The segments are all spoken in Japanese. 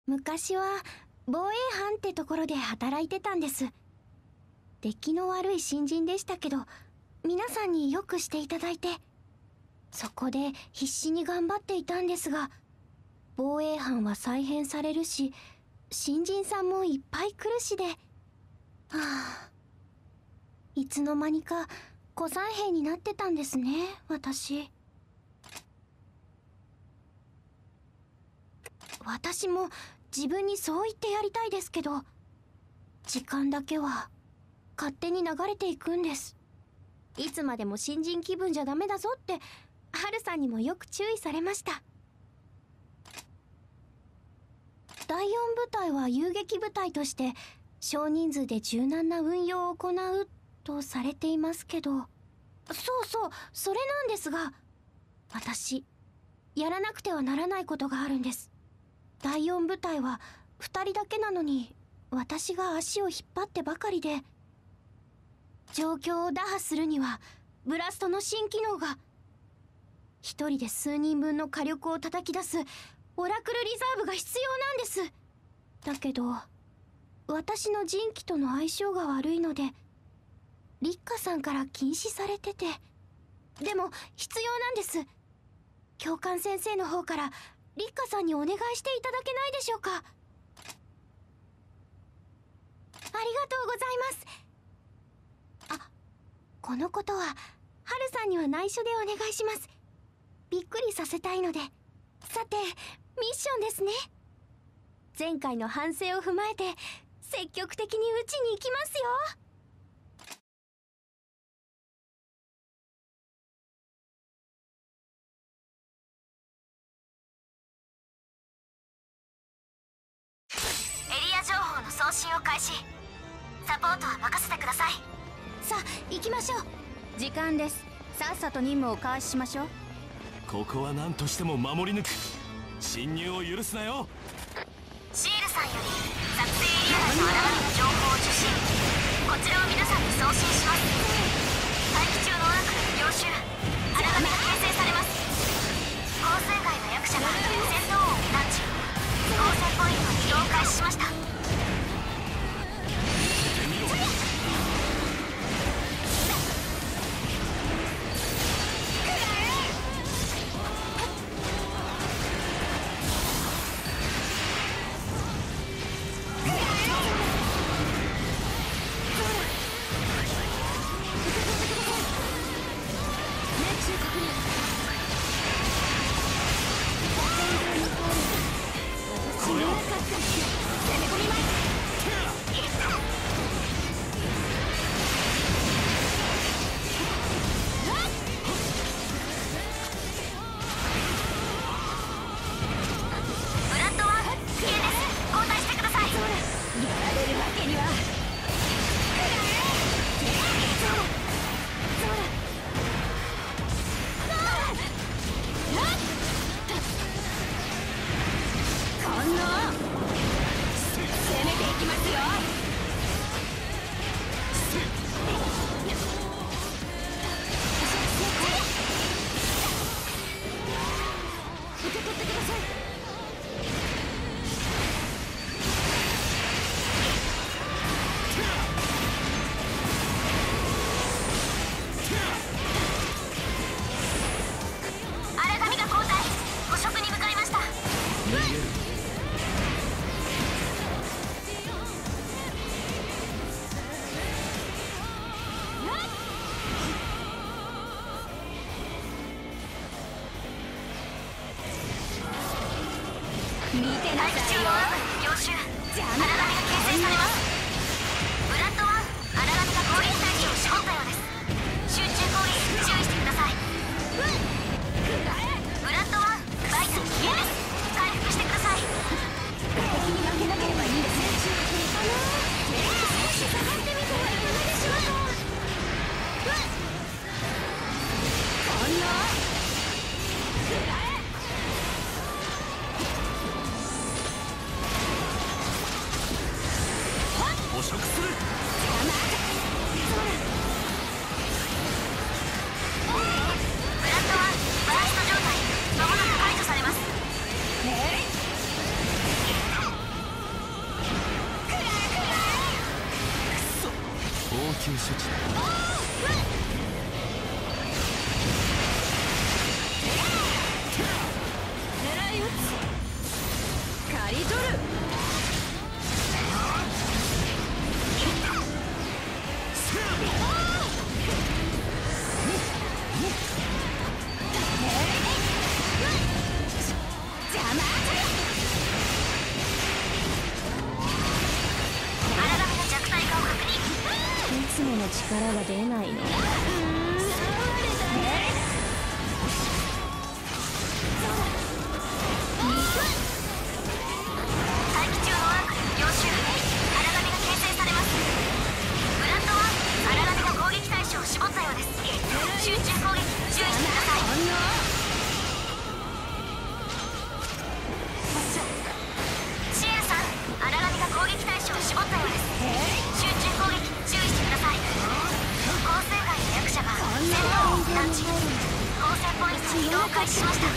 昔は防衛班ってところで働いてたんです。出来の悪い新人でしたけど、皆さんによくしていただいて、そこで必死に頑張っていたんですが、防衛班は再編されるし、新人さんもいっぱい来るしで、いつの間にか古参兵になってたんですね、私。私も自分にそう言ってやりたいですけど、時間だけは勝手に流れていくんです。いつまでも新人気分じゃダメだぞってハルさんにもよく注意されました。第4部隊は遊撃部隊として少人数で柔軟な運用を行うとされていますけど、そうそう、それなんですが、私やらなくてはならないことがあるんです。第4部隊は2人だけなのに、私が足を引っ張ってばかりで、状況を打破するにはブラストの新機能が、一人で数人分の火力を叩き出すオラクルリザーブが必要なんです。だけど私の人気との相性が悪いので立花さんから禁止されてて、でも必要なんです。教官先生の方から立花さんにお願いしていただけないでしょうか。ありがとうございます。このことはハルさんには内緒でお願いします。びっくりさせたいので。さて、ミッションですね。前回の反省を踏まえて積極的に打ちに行きますよ。 エリア情報の送信を開始。サポートは任せてください。 さあ行きましょう。 時間です。さっさと任務を開始しましょう。 ここは何としても守り抜く。侵入を許すなよ。 シールさんより撮影エリア内の現れる情報を受信。こちらを皆さんに送信します。待機中のオラクルの領収荒波が形成されます。交戦外の役者が戦闘音を探知。交戦ポイントに移動を開始しました。 急処置だ。 狙い撃つ刈り取る。 いつもの力が出ないの。 大気中のアークル4周荒波が形成されます。ブラッドは荒波が攻撃対象を絞ったようです。集中攻撃注意してください。シエルさん、荒波が攻撃対象を絞ったようです。集中攻撃注意してください。構成外の役者が戦闘を探知。構成ポイントに移動を開始しました。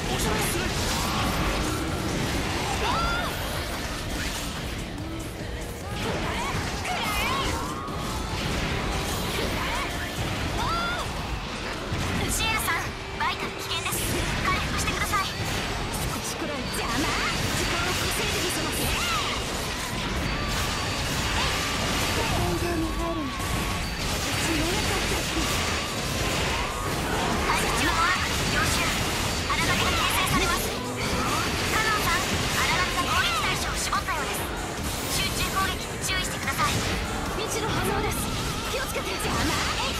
シエルさん、バイタル危険です。回復してください。 少しくらい邪魔。時間を稼いでみせます。 戦場に入るの。私もなかったっけ。 大気中のアーク4周荒波が形成されます。カノンさん、荒波が攻撃対象を絞ったようです。集中攻撃注意してください。 未知の反応です。気をつけて。邪魔。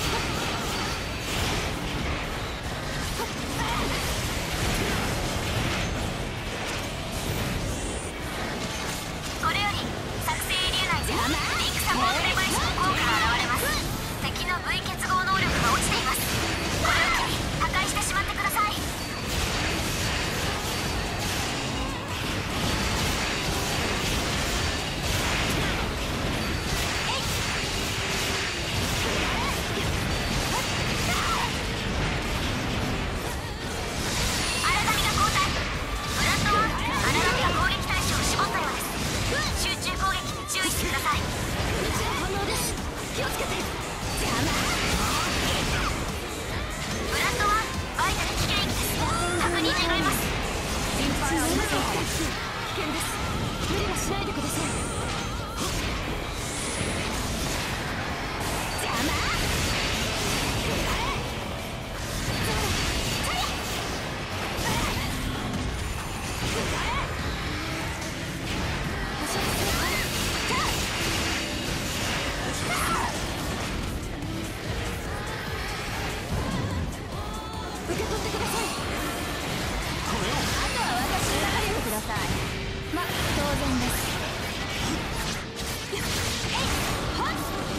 これより作戦エリア内でリンクサポートデバイスの効果が現れます。敵の V 結合能力が落ちています。これを機に破壊してしまってください。荒波が交代。ブラッドは荒波が攻撃対象を絞ったようです。集中攻撃に注意してください。 未知の反応です。気をつけて。邪魔。 ブラッドはバイタル危険域です。確認願います。 心配はありません。危険です。無理はしないでください。邪魔。受け取ってください。あとは私に任せてください。ま、当然です。はっ。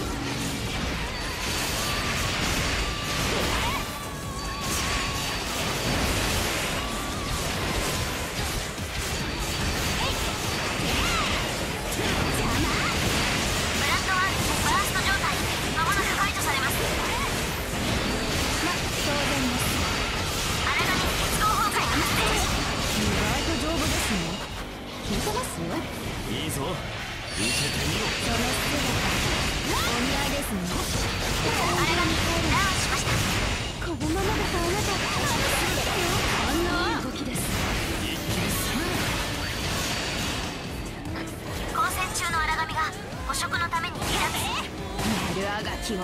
ブラッドはバースト状態。まもなく解除されます。 ま、当然です。 荒波結合崩壊発生。 意外と丈夫ですね。聞いてます？ いいぞ、受けてみろ。 その姿、お似合いですね。 荒波ダウンしました。 このままだとあなたあんな動きです。 一気に攻めろ。 交戦中の荒波が捕食のために離脱。 丸あがきを。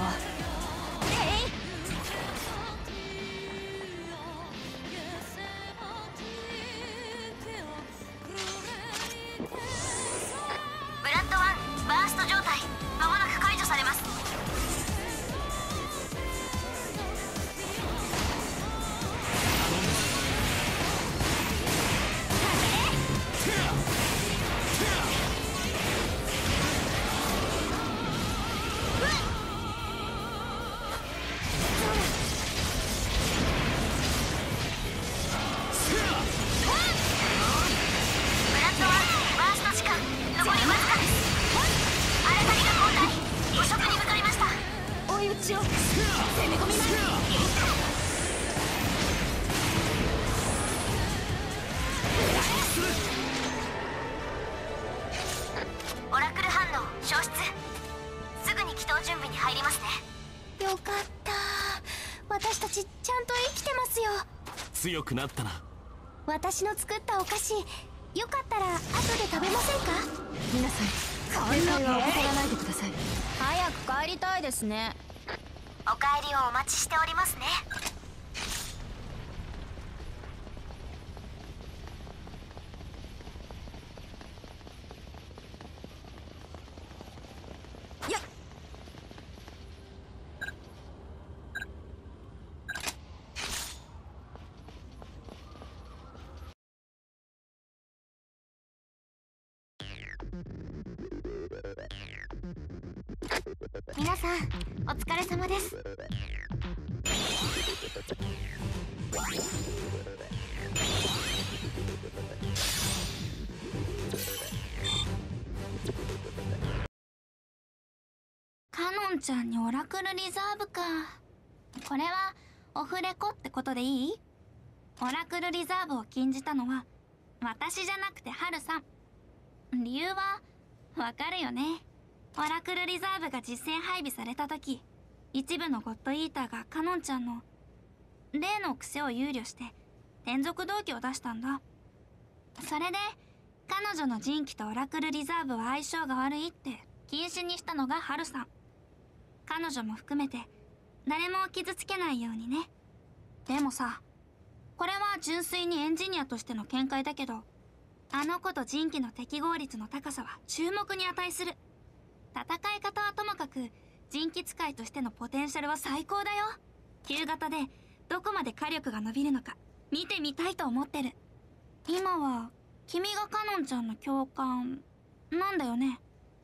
ブラッド1バースト状態。まもなく解除されます。ブラッドはバースト時間残りわずかです。荒波が交代。捕食に向かいました。 追い打ちを。攻め込みます。 オラクル反応消失。すぐに祈祷準備に入りますね。 よかった。私たちちゃんと生きてますよ。 強くなったな。 私の作ったお菓子、よかったら後で食べませんか？ 皆さん正解は怠らないでください。 早く帰りたいですね。 お帰りをお待ちしておりますね。皆さんお疲れ様です。 カノンちゃんにオラクルリザーブか。これはオフレコってことでいい？オラクルリザーブを禁じたのは私じゃなくてハルさん。理由はわかるよね。オラクルリザーブが実戦配備された時、一部のゴッドイーターがカノンちゃんの例の癖を憂慮して転属動機を出したんだ。それで彼女の人気とオラクルリザーブは相性が悪いって禁止にしたのがハルさん。彼女も含めて誰も傷つけないようにね。でもさ、これは純粋にエンジニアとしての見解だけど、あの子と人気の適合率の高さは注目に値する。戦い方はともかく人気使いとしてのポテンシャルは最高だよ。旧型でどこまで火力が伸びるのか見てみたいと思ってる。今は君がカノンちゃんの教官なんだよね。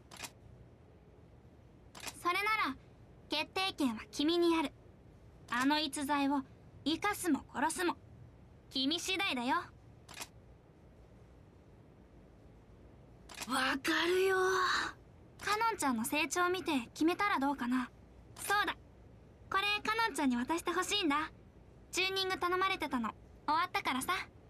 それなら決定権は君にある。あの逸材を生かすも殺すも君次第だよ。わかるよ。カノンちゃんの成長を見て決めたらどうかな。そうだ、これカノンちゃんに渡してほしいんだ。チューニング頼まれてたの終わったからさ。